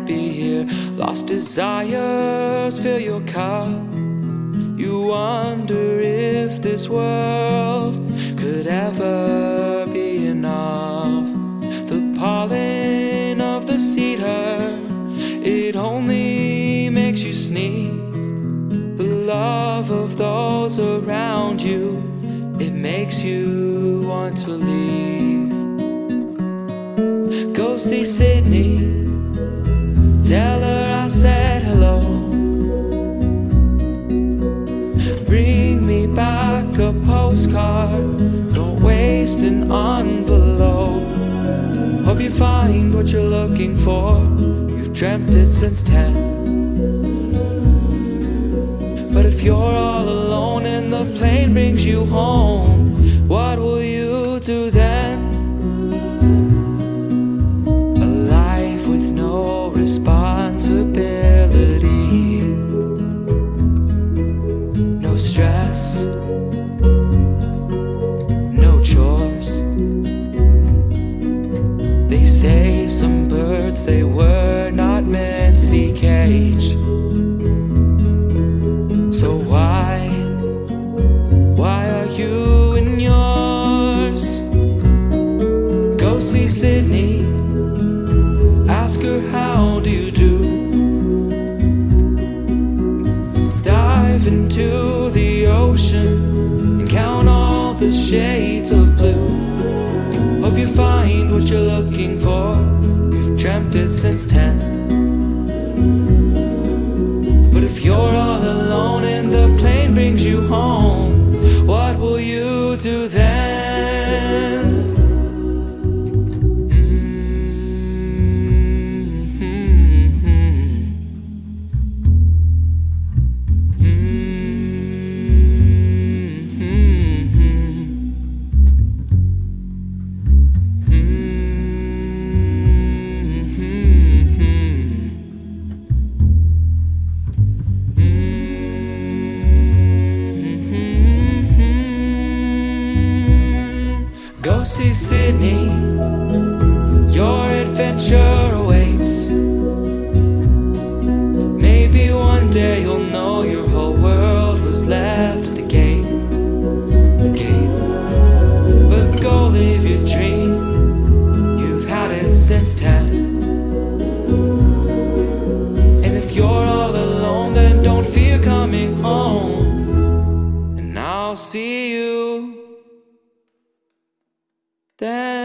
be here. Lost desires fill your cup. You wonder if this world could ever be enough. The pollen of the cedar, it only makes you sneeze. The love of those around you, it makes you want to leave. Go see Sydney, tell her I said hello. Bring me back a postcard, don't waste an envelope. Hope you find what you're looking for, you've dreamt it since 10. But if you're all alone and the plane brings you home, what will you do then? A life with no responsibility, no stress, no chores. They say some birds, they were not meant to be caged. So why are you in yours? Go see Sydney, ask her how do you do. Dive into the ocean and count all the shades of blue. Hope you find what you're looking for, you've dreamt it since 10. But if you're all alone and the plane brings you home, what will you do then? Go see Sydney, your adventure awaits. Maybe one day you'll know your whole world was left at the gate. But go live your dream, you've had it since 10. And if you're all alone, then don't fear coming home, and I'll see you then.